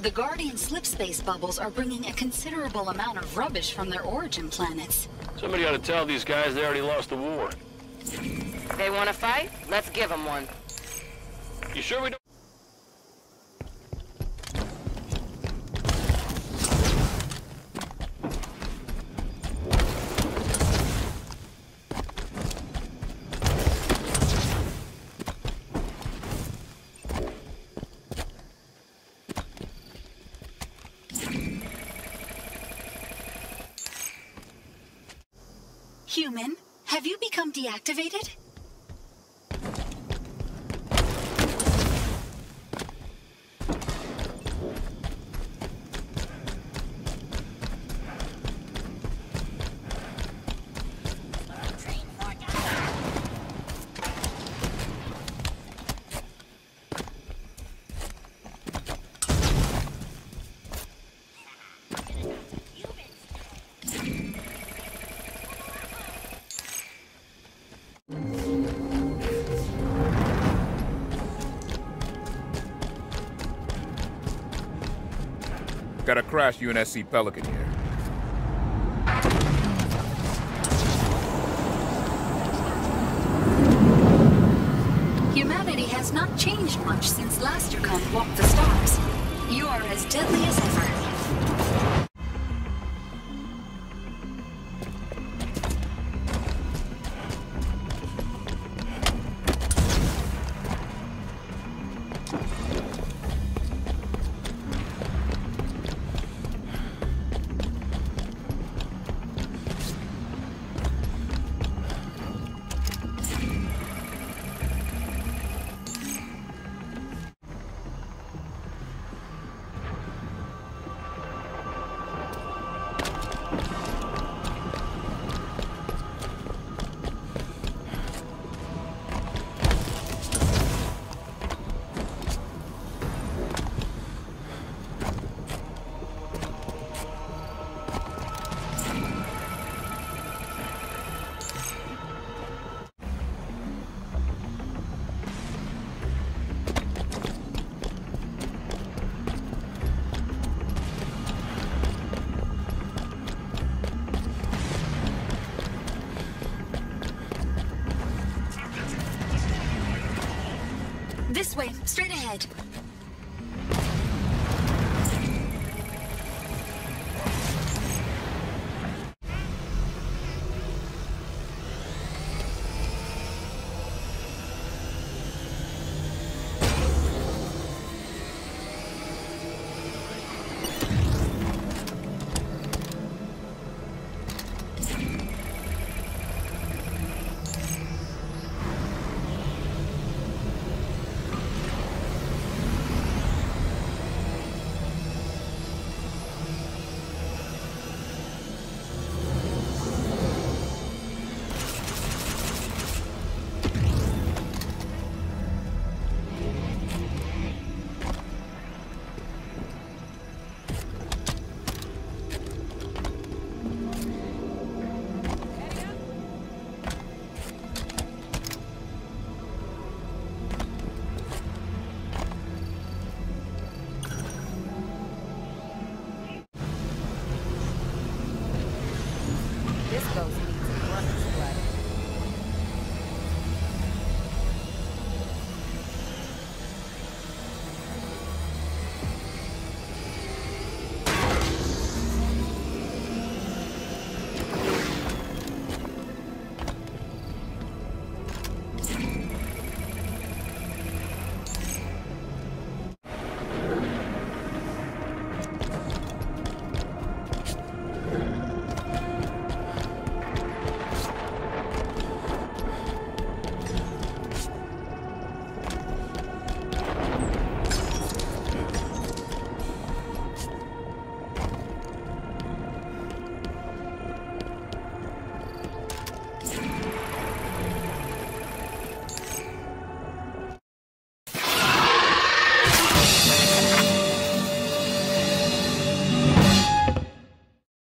The Guardian slip space bubbles are bringing a considerable amount of rubbish from their origin planets. Somebody ought to tell these guys they already lost the war. They want to fight? Let's give them one. You sure we don't? Human, have you become deactivated? Got a crashed UNSC Pelican here. Humanity has not changed much since Lastercon walked the stars. You are as deadly as ever. This way, straight ahead.